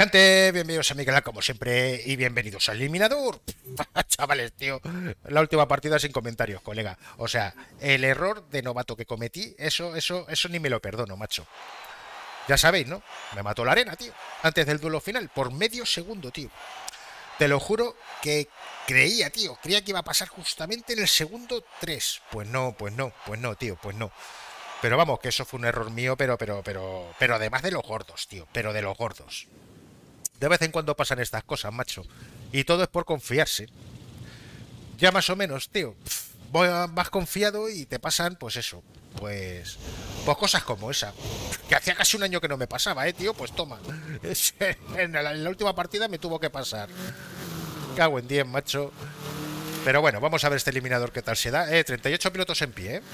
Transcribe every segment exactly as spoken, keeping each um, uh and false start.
Gente, bienvenidos a mi canal como siempre y bienvenidos al Eliminador. Chavales, tío, la última partida sin comentarios, colega. O sea, el error de novato que cometí, eso, eso, eso ni me lo perdono, macho. Ya sabéis, ¿no? Me mató la arena, tío, antes del duelo final, por medio segundo, tío. Te lo juro que creía, tío, creía que iba a pasar justamente en el segundo tres. Pues no, pues no, pues no, tío, pues no. Pero vamos, que eso fue un error mío, pero, pero, pero, pero además de los gordos, tío, pero de los gordos. De vez en cuando pasan estas cosas, macho. Y todo es por confiarse. Ya más o menos, tío. Voy más confiado y te pasan, pues eso. Pues. Pues cosas como esa. Que hacía casi un año que no me pasaba, eh, tío. Pues toma. En la, en la última partida me tuvo que pasar. Cago en diez, macho. Pero bueno, vamos a ver este eliminador qué tal se da. Eh, treinta y ocho pilotos en pie, eh.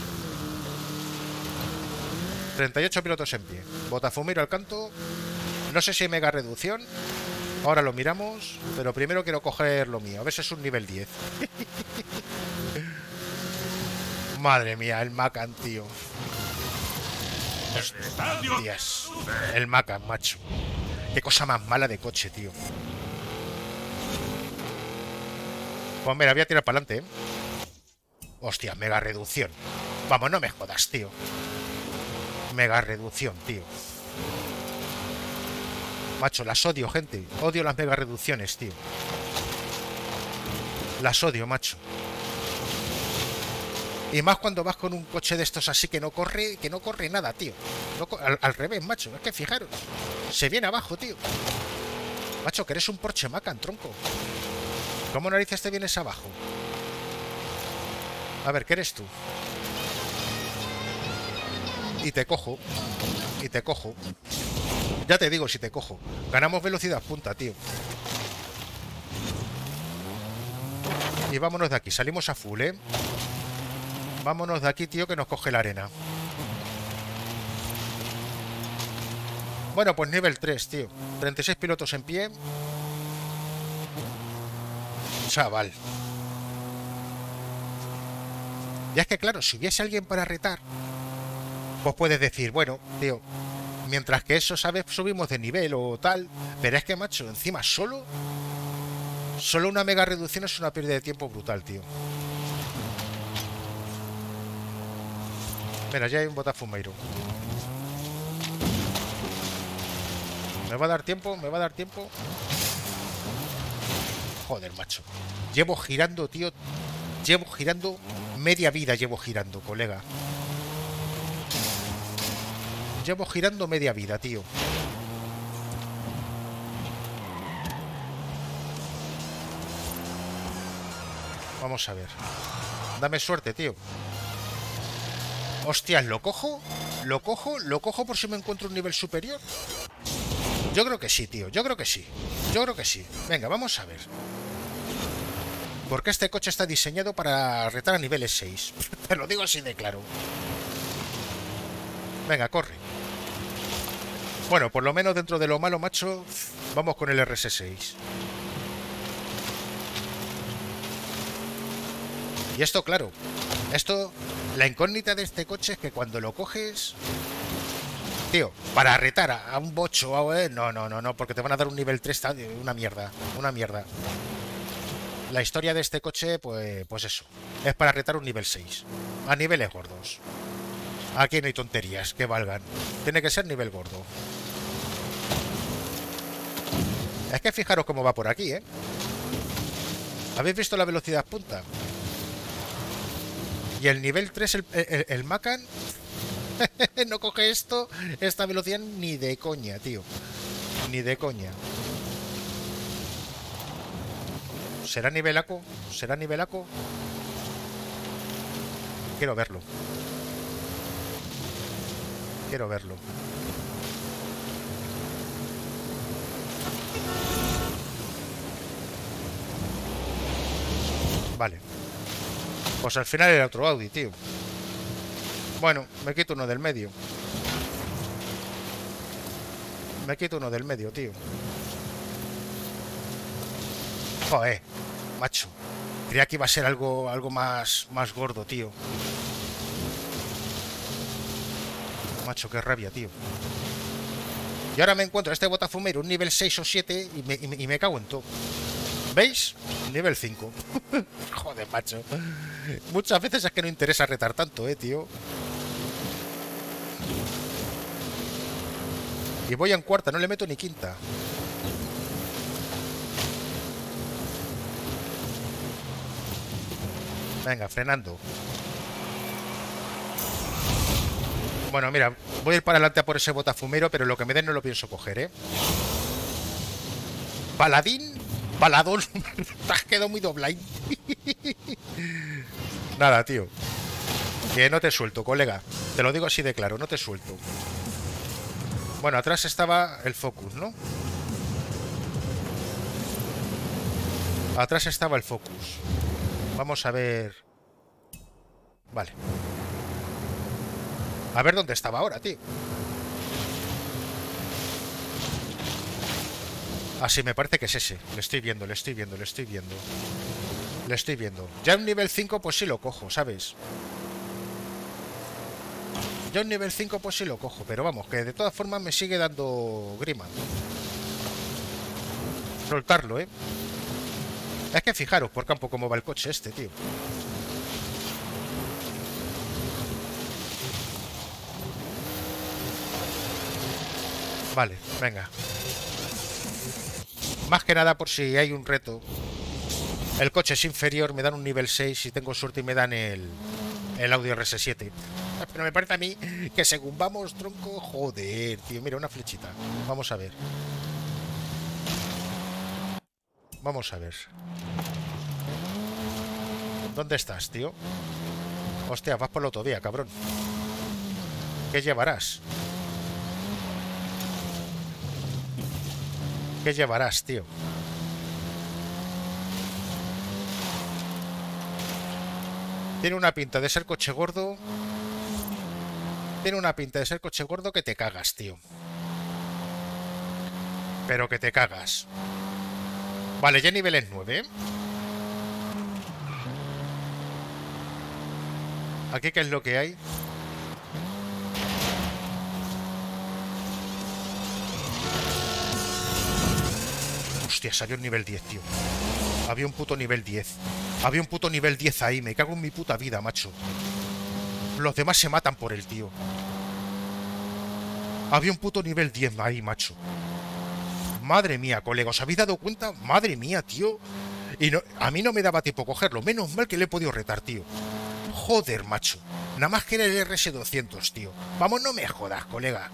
treinta y ocho pilotos en pie. Botafumiro al canto. No sé si hay mega reducción. Ahora lo miramos. Pero primero quiero coger lo mío. A ver si es un nivel diez. Madre mía, el Macan, tío. Hostias. El Macan, macho. Qué cosa más mala de coche, tío. Pues mira, voy a tirar para adelante, ¿eh? Hostia, mega reducción. Vamos, no me jodas, tío. Mega reducción, tío. Macho, las odio, gente. Odio las mega reducciones, tío. Las odio, macho. Y más cuando vas con un coche de estos así que no corre, que no corre nada, tío. No, al, al revés, macho. Es que fijaros. Se viene abajo, tío. Macho, que eres un Porsche Macan, tronco. ¿Cómo narices te vienes abajo? A ver, ¿qué eres tú? Y te cojo. Y te cojo. Ya te digo si te cojo. Ganamos velocidad punta, tío. Y vámonos de aquí. Salimos a full, ¿eh? Vámonos de aquí, tío, que nos coge la arena. Bueno, pues nivel tres, tío. treinta y seis pilotos en pie. Chaval. Ya es que, claro, si hubiese alguien para retar, pues puedes decir, bueno, tío, mientras que eso, ¿sabes? Subimos de nivel o tal. Pero es que, macho, encima solo... Solo una mega reducción es una pérdida de tiempo brutal, tío. Mira, ya hay un Botafumeiro. ¿Me va a dar tiempo? ¿Me va a dar tiempo? Joder, macho. Llevo girando, tío. Llevo girando... Media vida llevo girando, colega. Llevo girando media vida, tío. Vamos a ver. Dame suerte, tío. Hostias, ¿lo cojo? ¿Lo cojo? ¿Lo cojo por si me encuentro un nivel superior? Yo creo que sí, tío. Yo creo que sí. Yo creo que sí. Venga, vamos a ver. Porque este coche está diseñado para retar a niveles seis. Te lo digo así de claro. Venga, corre. Bueno, por lo menos dentro de lo malo, macho, vamos con el R S seis. Y esto, claro, esto, la incógnita de este coche es que cuando lo coges, tío, para retar a, a un bocho, a, eh, no, no, no, no, porque te van a dar un nivel tres, una mierda, una mierda. La historia de este coche, pues, pues eso, es para retar un nivel seis, a niveles gordos. Aquí no hay tonterías que valgan, tiene que ser nivel gordo. Es que fijaros cómo va por aquí, ¿eh? ¿Habéis visto la velocidad punta? Y el nivel tres, el, el, el Macan, no coge esto, esta velocidad ni de coña, tío. Ni de coña. ¿Será nivelaco? ¿Será nivelaco? Quiero verlo. Quiero verlo. Vale. Pues al final era otro Audi, tío. Bueno, me quito uno del medio. Me quito uno del medio, tío. Joder, macho. Creía que iba a ser algo, algo más, más gordo, tío. Macho, qué rabia, tío. Y ahora me encuentro este botafumero un nivel seis o siete y me, y me, y me cago en todo. ¿Veis? Nivel cinco. Joder, macho. Muchas veces es que no interesa retar tanto, eh, tío. Y voy en cuarta, no le meto ni quinta. Venga, frenando. Bueno, mira, voy a ir para adelante a por ese botafumero, pero lo que me den no lo pienso coger, ¿eh? Paladín, baladón. Te has quedado muy doblado. Nada, tío. Que no te suelto, colega. Te lo digo así de claro, no te suelto. Bueno, atrás estaba el Focus, ¿no? Atrás estaba el Focus. Vamos a ver... Vale. A ver dónde estaba ahora, tío. Así me parece que es ese. Le estoy viendo, le estoy viendo, le estoy viendo. Le estoy viendo. Ya en nivel cinco pues sí lo cojo, ¿sabes? Ya en nivel cinco pues sí lo cojo. Pero vamos, que de todas formas me sigue dando grima soltarlo, ¿eh? Es que fijaros por campo cómo va el coche este, tío. Vale, venga. Más que nada por si hay un reto. El coche es inferior, me dan un nivel seis. Si tengo suerte y me dan el, el Audi R S siete. Pero me parece a mí que según vamos, tronco... Joder, tío, mira, una flechita. Vamos a ver. Vamos a ver. ¿Dónde estás, tío? Hostia, vas por la autovía, cabrón. ¿Qué llevarás? ¿Qué llevarás, tío? Tiene una pinta de ser coche gordo. Tiene una pinta de ser coche gordo que te cagas, tío. Pero que te cagas. Vale, ya nivel es nueve. ¿Aquí qué es lo que hay? Hostia, salió el nivel diez, tío. Había un puto nivel diez. Había un puto nivel diez ahí. Me cago en mi puta vida, macho. Los demás se matan por el tío. Había un puto nivel diez ahí, macho. Madre mía, colega, ¿os habéis dado cuenta? Madre mía, tío. Y no, a mí no me daba tiempo cogerlo. Menos mal que le he podido retar, tío. Joder, macho. Nada más que era el R S doscientos, tío. Vamos, no me jodas, colega.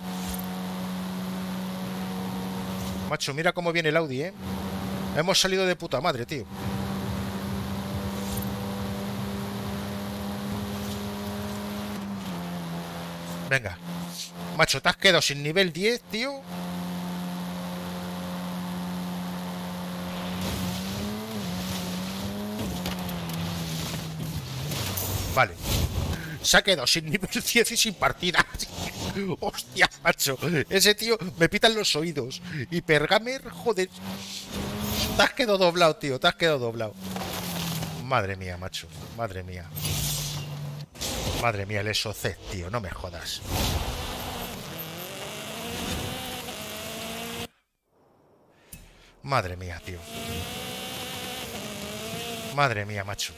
Macho, mira cómo viene el Audi, ¿eh? Hemos salido de puta madre, tío. Venga. Macho, te has quedado sin nivel diez, tío. Vale. Se ha quedado sin nivel diez y sin partida. Hostia, macho. Ese tío me pitan los oídos. Y Pergamer, joder. Te has quedado doblado, tío. Te has quedado doblado. Madre mía, macho. Madre mía. Madre mía, el Exocet, tío. No me jodas. Madre mía, tío. Madre mía, macho.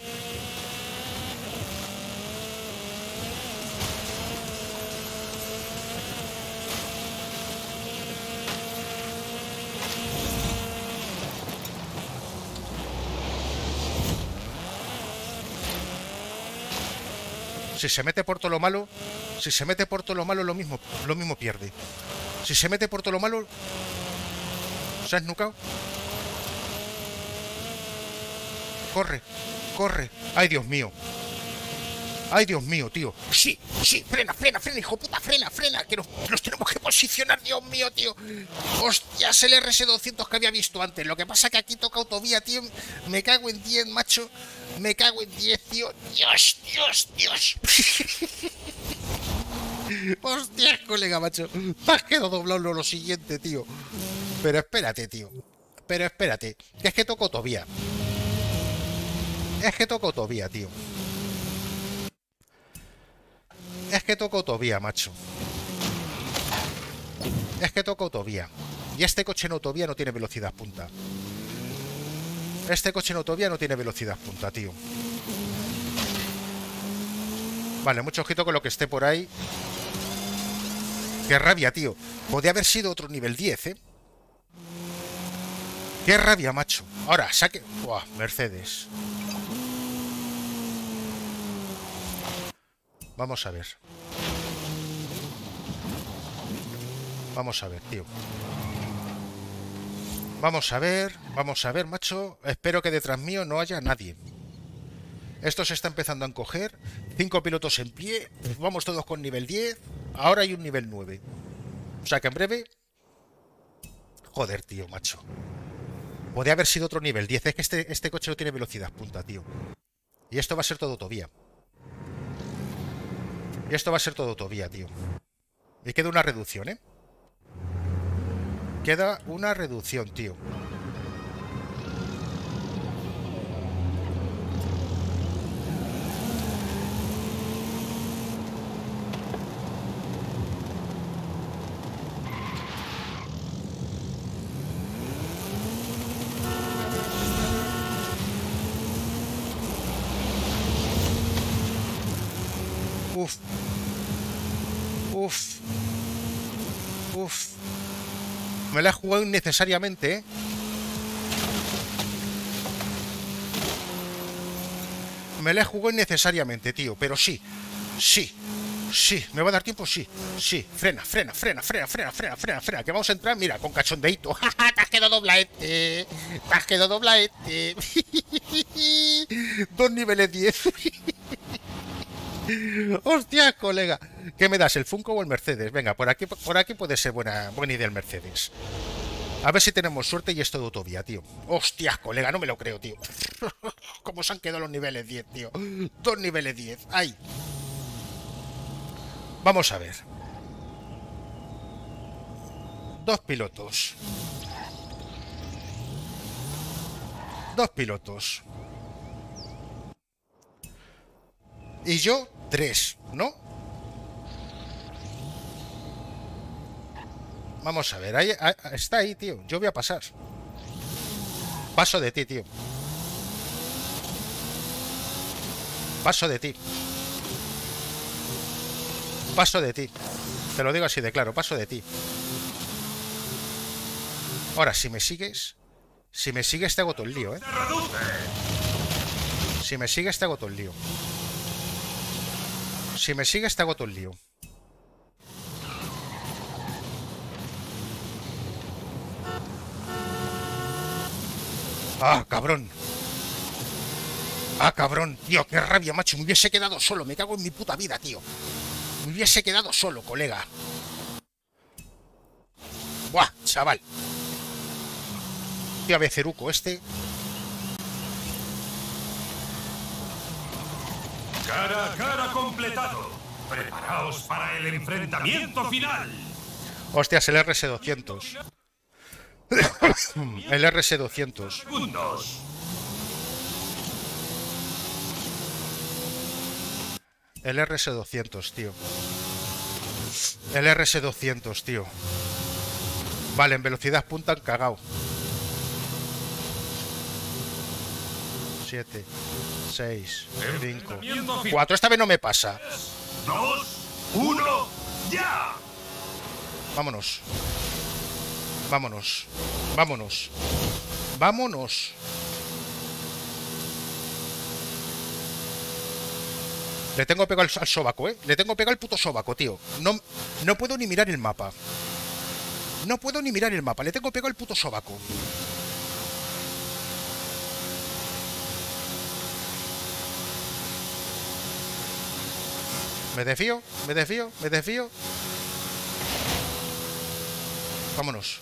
Si se mete por todo lo malo, si se mete por todo lo malo, lo mismo, lo mismo pierde. Si se mete por todo lo malo, ¿se ha esnucado? Corre, corre. Ay, Dios mío. Ay, Dios mío, tío. Sí, sí, frena, frena, frena, hijo puta, frena, frena. Que nos, nos tenemos que posicionar, Dios mío, tío. Hostia, es el R S doscientos que había visto antes. Lo que pasa es que aquí toca autovía, tío. Me cago en diez, macho. Me cago en diez, tío. Dios, Dios, Dios. Hostia, colega, macho. Te has quedado doblado lo siguiente, tío. Pero espérate, tío. Pero espérate. Que es que toco autovía. Es que toco autovía, tío. Es que toco autovía, macho. Es que toca autovía. Y este coche en autovía no tiene velocidad punta. Este coche en autovía no tiene velocidad punta, tío. Vale, mucho ojito con lo que esté por ahí. Qué rabia, tío. Podría haber sido otro nivel diez, ¿eh? Qué rabia, macho. Ahora, saque... Buah, Mercedes. Vamos a ver. Vamos a ver, tío. Vamos a ver, vamos a ver, macho. Espero que detrás mío no haya nadie. Esto se está empezando a encoger. Cinco pilotos en pie. Vamos todos con nivel diez. Ahora hay un nivel nueve. O sea que en breve... Joder, tío, macho. Podría haber sido otro nivel diez. Es que este, este coche no tiene velocidad punta, tío. Y esto va a ser todo autovía. Y esto va a ser todo autovía, tío. Y queda una reducción, ¿eh? Queda una reducción, tío. Uf. Uf. Uf. Me la he jugado innecesariamente, ¿eh? Me la he jugado innecesariamente, tío. Pero sí. Sí. Sí. ¿Me va a dar tiempo? Sí. Sí. Frena, frena, frena, frena, frena, frena, frena, frena. Que vamos a entrar, mira, con cachondeíto. ¡Ja, ja! Te has quedado doblaete. Te has quedado doblaete. Dos niveles diez. Hostia, colega. ¿Qué me das, el Funko o el Mercedes? Venga, por aquí, por aquí puede ser buena, buena idea el Mercedes. A ver si tenemos suerte y es todo autovía, tío. Hostia, colega, no me lo creo, tío. ¿Cómo se han quedado los niveles diez, tío? Dos niveles diez. ¡Ay! Vamos a ver. Dos pilotos. Dos pilotos. Y yo, tres, ¿no? Vamos a ver, ahí, ahí, está ahí, tío. Yo voy a pasar. Paso de ti, tío. Paso de ti. Paso de ti. Te lo digo así de claro, paso de ti. Ahora, si me sigues... Si me sigues te hago todo el lío, ¿eh? Si me sigues te hago todo el lío. Si me sigues te hago todo el lío. ¡Ah, cabrón! ¡Ah, cabrón! Tío, qué rabia, macho. Me hubiese quedado solo. Me cago en mi puta vida, tío. Me hubiese quedado solo, colega. ¡Buah, chaval! Tío, a beceruco este. Cara a cara completado. Preparaos para el enfrentamiento final. Hostias, el R S doscientos. El R S doscientos. Segundos. El R S doscientos, tío. El R S doscientos, tío. Vale, en velocidad punta han cagado. siete, seis, cinco, cuatro. Esta vez no me pasa. dos, uno, ya. Vámonos. Vámonos. Vámonos. Vámonos. Le tengo pegado al, al sobaco, ¿eh? Le tengo pegado el puto sobaco, tío. No, no puedo ni mirar el mapa. No puedo ni mirar el mapa. Le tengo pegado el puto sobaco. Me desfío, me desfío, me desfío. Vámonos.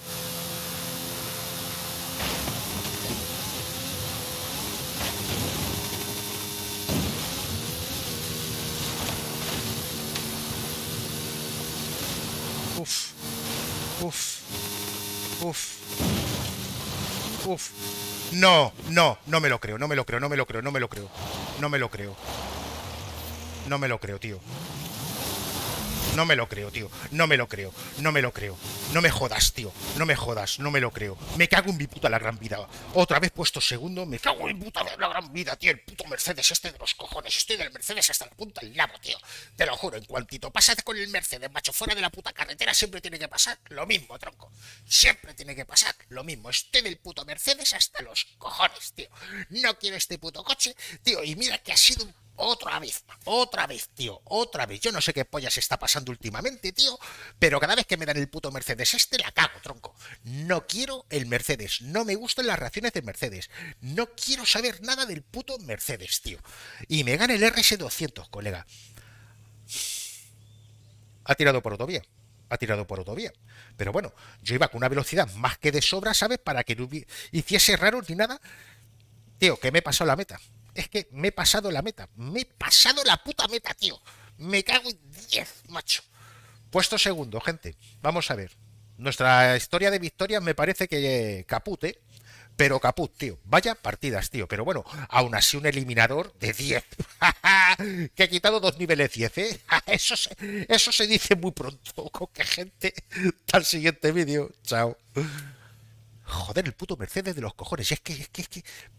Uf. Uf. Uf. Uf. No, no, no me lo creo, no me lo creo, no me lo creo, no me lo creo. No me lo creo. No me lo creo, tío. No me lo creo, tío. No me lo creo. No me lo creo. No me jodas, tío. No me jodas. No me lo creo. Me cago en mi puta la gran vida. Otra vez puesto segundo. Me cago en mi puta la gran vida, tío. El puto Mercedes este de los cojones. Estoy del Mercedes hasta la punta del nabo, tío. Te lo juro. En cuantito pasas con el Mercedes, macho, fuera de la puta carretera, siempre tiene que pasar lo mismo, tronco. Siempre tiene que pasar lo mismo. Estoy del puto Mercedes hasta los cojones, tío. No quiero este puto coche, tío. Y mira que ha sido un Otra vez, otra vez, tío, otra vez. Yo no sé qué polla se está pasando últimamente, tío, pero cada vez que me dan el puto Mercedes este, la cago, tronco. No quiero el Mercedes, no me gustan las reacciones del Mercedes. No quiero saber nada del puto Mercedes, tío. Y me gana el R S doscientos, colega. Ha tirado por autovía. Ha tirado por autovía. Pero bueno, yo iba con una velocidad más que de sobra, ¿sabes? Para que no hiciese raro ni nada. Tío, que me he pasado la meta. Es que me he pasado la meta. Me he pasado la puta meta, tío. Me cago en diez, macho. Puesto segundo, gente. Vamos a ver. Nuestra historia de victorias me parece que caput, ¿eh? Pero caput, tío. Vaya partidas, tío. Pero bueno, aún así un eliminador de diez. Que he quitado dos niveles diez, ¿eh? Eso se, eso se dice muy pronto. Con que gente. Hasta el siguiente vídeo. Chao. Joder, el puto Mercedes de los cojones. Es que, es que, es que